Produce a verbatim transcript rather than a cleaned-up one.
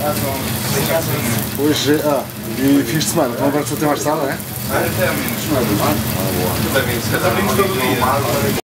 Hoje, ah, e fins de semana, vão agora até mais tarde, é? Até menos. Ah, boa. Também, se calhar,